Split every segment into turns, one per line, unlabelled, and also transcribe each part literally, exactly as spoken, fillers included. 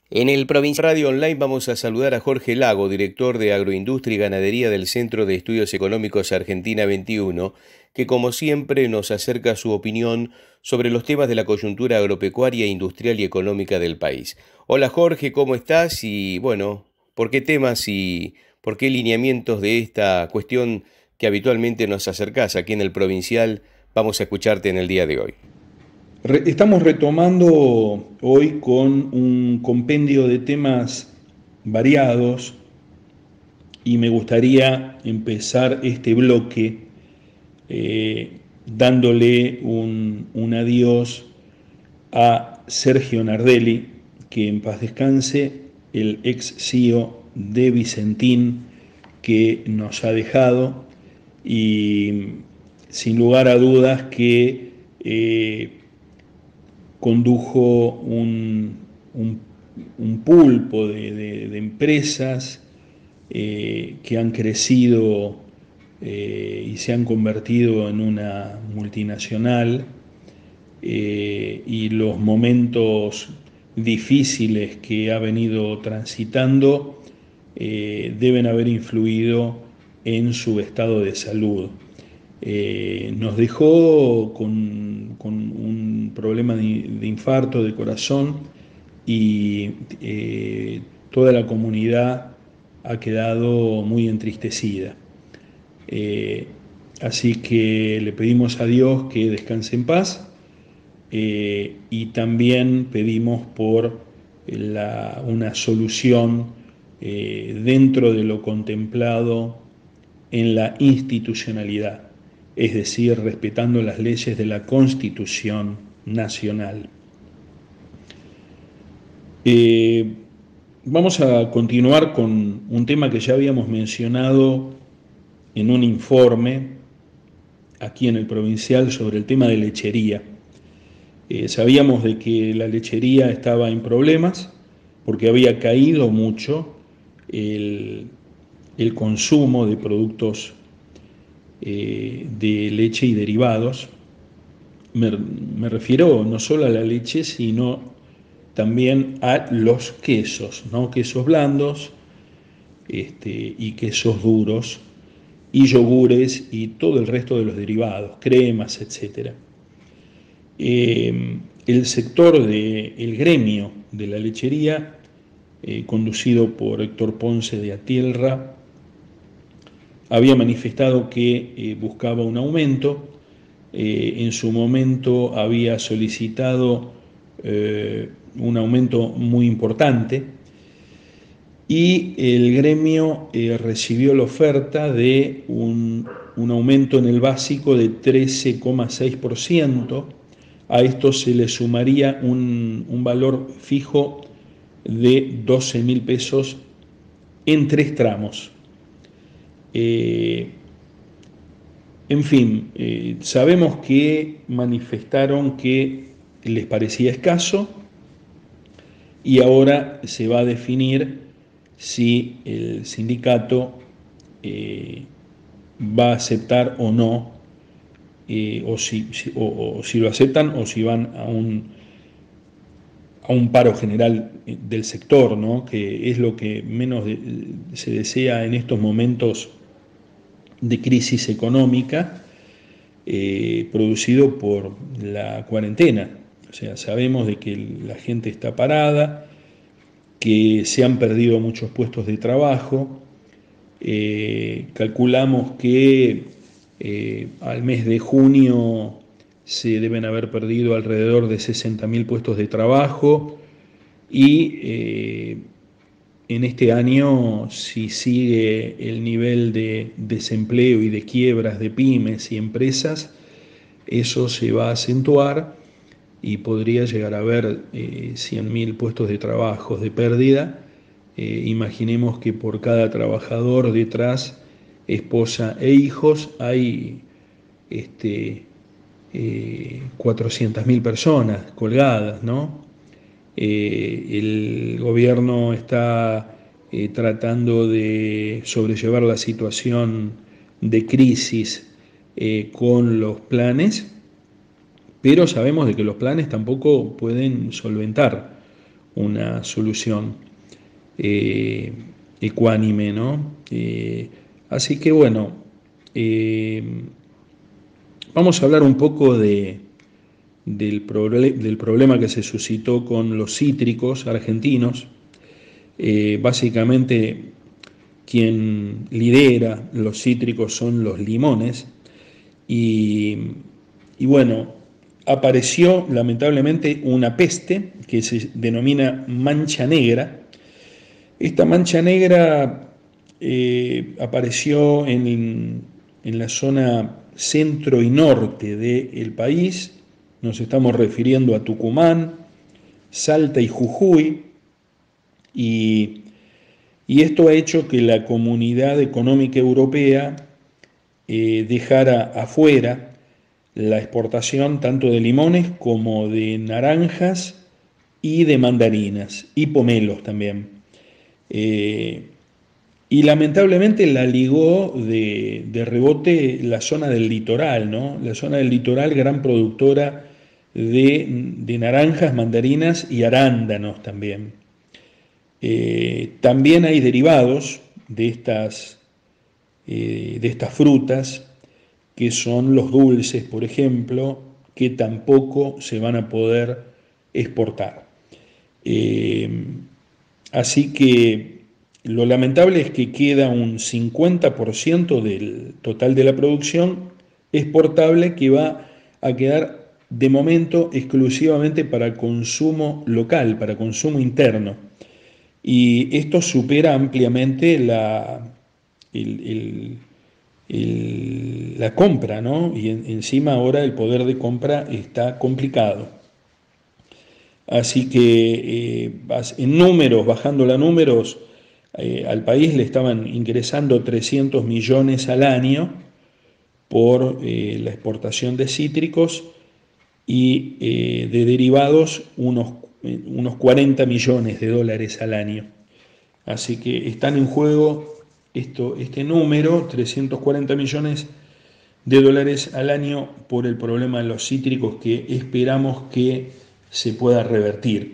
En el Provincia Radio Online vamos a saludar a Jorge Lago, director de Agroindustria y Ganadería del Centro de Estudios Económicos Argentina veintiuno, que como siempre nos acerca su opinión sobre los temas de la coyuntura agropecuaria, industrial y económica del país. Hola Jorge, ¿cómo estás? Y bueno, ¿por qué temas y por qué lineamientos de esta cuestión que habitualmente nos acercás aquí en el Provincial vamos a escucharte en el día de hoy?
Re- Estamos retomando hoy con un compendio de temas variados y me gustaría empezar este bloque eh, dándole un, un adiós a Sergio Nardelli, que en paz descanse, el ex C E O de Vicentín que nos ha dejado y sin lugar a dudas que eh, condujo un, un, un pulpo de, de, de empresas eh, que han crecido eh, y se han convertido en una multinacional eh, y los momentos difíciles que ha venido transitando eh, deben haber influido en su estado de salud. Eh, nos dejó con, con, un problema de, de, infarto de corazón y eh, toda la comunidad ha quedado muy entristecida. Eh, así que le pedimos a Dios que descanse en paz eh, y también pedimos por la, una solución eh, dentro de lo contemplado en la institucionalidad, es decir, respetando las leyes de la Constitución Nacional. Eh, vamos a continuar con un tema que ya habíamos mencionado en un informe aquí en el Provincial sobre el tema de lechería. Eh, sabíamos de que la lechería estaba en problemas porque había caído mucho el, el consumo de productos eh, de leche y derivados. Me, me refiero no solo a la leche, sino también a los quesos, ¿no? Quesos blandos este, y quesos duros, y yogures y todo el resto de los derivados, cremas, etcétera. Eh, el sector del gremio de la lechería, eh, conducido por Héctor Ponce de Atielra, había manifestado que eh, buscaba un aumento. Eh, en su momento había solicitado eh, un aumento muy importante y el gremio eh, recibió la oferta de un, un aumento en el básico de trece coma seis por ciento. A esto se le sumaría un, un valor fijo de doce mil pesos en tres tramos. Eh, en fin, eh, sabemos que manifestaron que les parecía escaso y ahora se va a definir si el sindicato eh, va a aceptar o no, eh, o, si, si, o, o si lo aceptan o si van a un, a un paro general del sector, ¿no? Que es lo que menos de, se desea en estos momentos de crisis económica eh, producido por la cuarentena. O sea, sabemos de que la gente está parada, que se han perdido muchos puestos de trabajo. Eh, calculamos que eh, al mes de junio se deben haber perdido alrededor de sesenta mil puestos de trabajo y eh, en este año, si sigue el nivel de desempleo y de quiebras de pymes y empresas, eso se va a acentuar y podría llegar a haber eh, cien mil puestos de trabajo de pérdida. Eh, imaginemos que por cada trabajador detrás, esposa e hijos, hay este, eh, cuatrocientas mil personas colgadas, ¿no? Eh, el gobierno está eh, tratando de sobrellevar la situación de crisis eh, con los planes, pero sabemos de que los planes tampoco pueden solventar una solución eh, ecuánime, ¿no? Eh, así que bueno, eh, vamos a hablar un poco de, del, proble del problema que se suscitó con los cítricos argentinos. Eh, básicamente, quien lidera los cítricos son los limones y, y bueno, apareció lamentablemente una peste que se denomina mancha negra. Esta mancha negra eh, apareció en, en la zona centro y norte del país. Nos estamos refiriendo a Tucumán, Salta y Jujuy, y, y esto ha hecho que la Comunidad Económica Europea eh, dejara afuera la exportación tanto de limones como de naranjas y de mandarinas y pomelos también. Eh, y lamentablemente la ligó de, de rebote la zona del litoral, ¿no? La zona del litoral, gran productora de, de naranjas, mandarinas y arándanos también. Eh, también hay derivados de estas, eh, de estas frutas, que son los dulces, por ejemplo, que tampoco se van a poder exportar. Eh, así que lo lamentable es que queda un cincuenta por ciento del total de la producción exportable que va a quedar de momento exclusivamente para consumo local, para consumo interno. Y esto supera ampliamente la, el, el, el, la compra, ¿no? Y en, encima ahora el poder de compra está complicado. Así que eh, en números, bajando los números, eh, al país le estaban ingresando trescientos millones al año por eh, la exportación de cítricos y eh, de derivados unos, eh, unos cuarenta millones de dólares al año. Así que están en juego esto, este número, trescientos cuarenta millones de dólares al año por el problema de los cítricos que esperamos que se pueda revertir.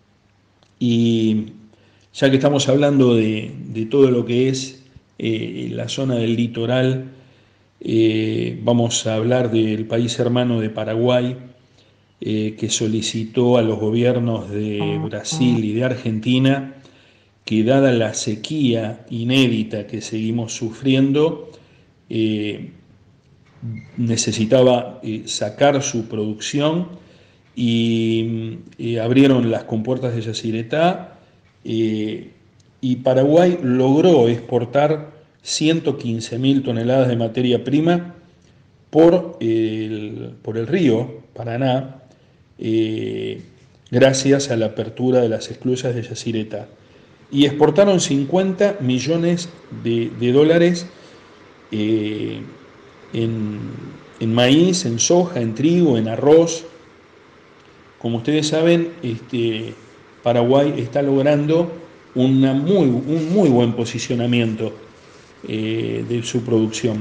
Y ya que estamos hablando de, de todo lo que es eh, la zona del litoral, eh, vamos a hablar del país hermano de Paraguay, eh, que solicitó a los gobiernos de Brasil y de Argentina que, dada la sequía inédita que seguimos sufriendo, eh, necesitaba eh, sacar su producción y eh, abrieron las compuertas de Yacyretá eh, y Paraguay logró exportar ciento quince mil toneladas de materia prima por el, por el río Paraná, eh, gracias a la apertura de las esclusas de Yacyretá. Y exportaron cincuenta millones de, de dólares eh, en, en maíz, en soja, en trigo, en arroz. Como ustedes saben, este, Paraguay está logrando una muy, un muy buen posicionamiento eh, de su producción.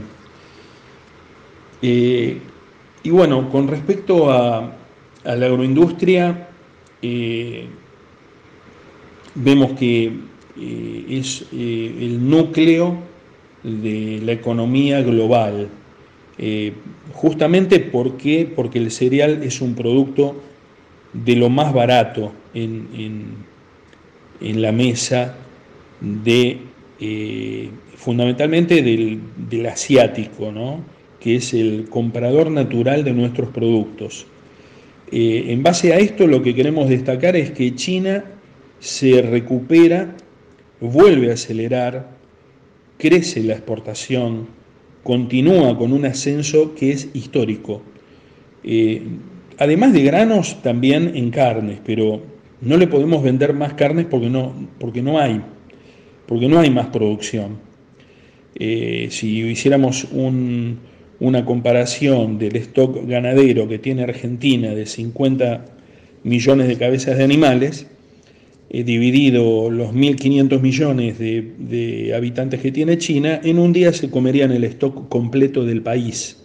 Eh, y bueno, con respecto a, a la agroindustria, eh, vemos que eh, es eh, el núcleo de la economía global, eh, justamente porque, porque el cereal es un producto de lo más barato en, en, en la mesa de, eh, fundamentalmente del, del asiático, ¿no? Que es el comprador natural de nuestros productos. Eh, en base a esto, lo que queremos destacar es que China se recupera, vuelve a acelerar, crece la exportación, continúa con un ascenso que es histórico. Eh, además de granos, también en carnes, pero no le podemos vender más carnes porque no, porque no hay, porque no hay más producción. Eh, si hiciéramos un, una comparación del stock ganadero que tiene Argentina de cincuenta millones de cabezas de animales, eh, dividido los mil quinientos millones de, de habitantes que tiene China, en un día se comerían el stock completo del país.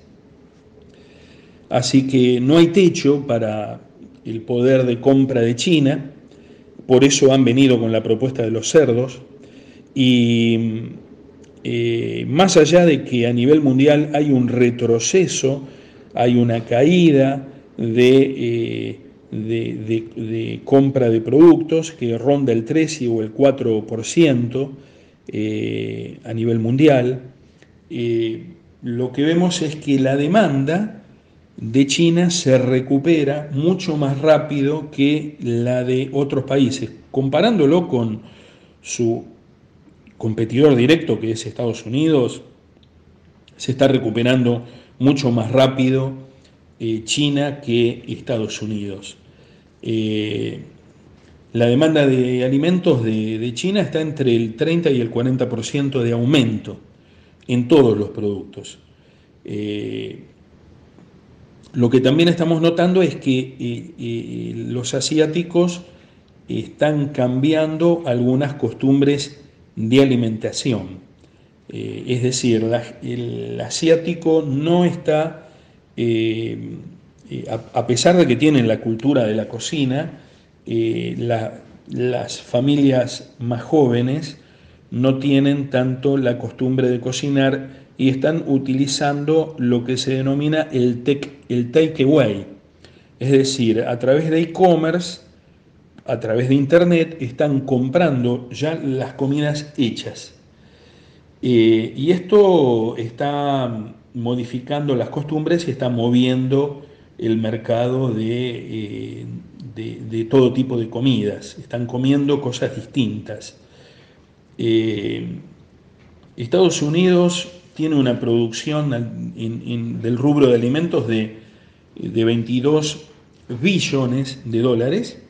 Así que no hay techo para el poder de compra de China, por eso han venido con la propuesta de los cerdos. Y eh, más allá de que a nivel mundial hay un retroceso, hay una caída de, eh, de, de, de compra de productos que ronda el tres o el cuatro por ciento eh, a nivel mundial, eh, lo que vemos es que la demanda de China se recupera mucho más rápido que la de otros países, comparándolo con su competidor directo, que es Estados Unidos. Se está recuperando mucho más rápido eh, China que Estados Unidos. Eh, la demanda de alimentos de, de China está entre el treinta y el cuarenta por ciento de aumento en todos los productos. Eh, lo que también estamos notando es que eh, eh, los asiáticos están cambiando algunas costumbres de alimentación. Eh, es decir, la, el asiático no está, eh, eh, a, a pesar de que tienen la cultura de la cocina, eh, la, las familias más jóvenes no tienen tanto la costumbre de cocinar y están utilizando lo que se denomina el, tech, el takeaway. Es decir, a través de e-commerce, a través de internet, están comprando ya las comidas hechas. Eh, y esto está modificando las costumbres y está moviendo el mercado de, eh, de, de todo tipo de comidas. Están comiendo cosas distintas. Eh, Estados Unidos tiene una producción en, en, del rubro de alimentos de, de veintidós billones de dólares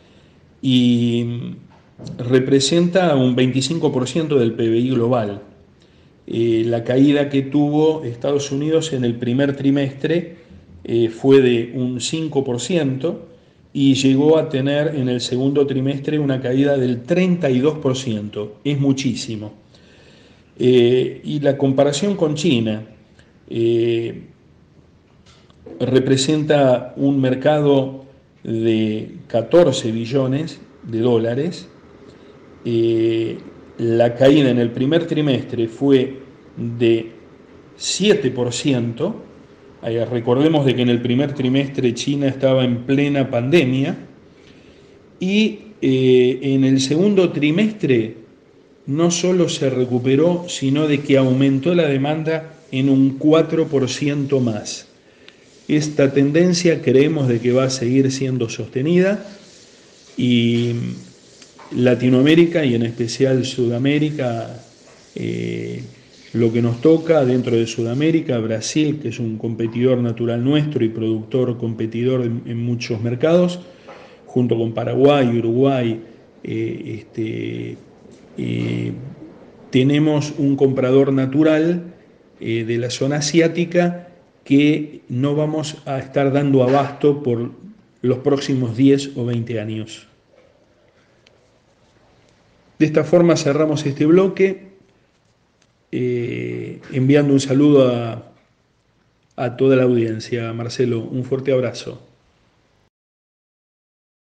y representa un veinticinco por ciento del P B I global. Eh, la caída que tuvo Estados Unidos en el primer trimestre eh, fue de un cinco por ciento y llegó a tener en el segundo trimestre una caída del treinta y dos por ciento. Es muchísimo. Eh, y la comparación con China eh, representa un mercado de catorce billones de dólares. Eh, la caída en el primer trimestre fue de siete por ciento. Eh, recordemos de que en el primer trimestre China estaba en plena pandemia y eh, en el segundo trimestre no solo se recuperó, sino de que aumentó la demanda en un cuatro por ciento más. Esta tendencia creemos de que va a seguir siendo sostenida y Latinoamérica y en especial Sudamérica, eh, lo que nos toca dentro de Sudamérica, Brasil, que es un competidor natural nuestro y productor competidor en, en muchos mercados, junto con Paraguay, Uruguay, eh, este, eh, tenemos un comprador natural eh, de la zona asiática que no vamos a estar dando abasto por los próximos diez o veinte años. De esta forma cerramos este bloque, eh, enviando un saludo a, a toda la audiencia. Marcelo, un fuerte abrazo.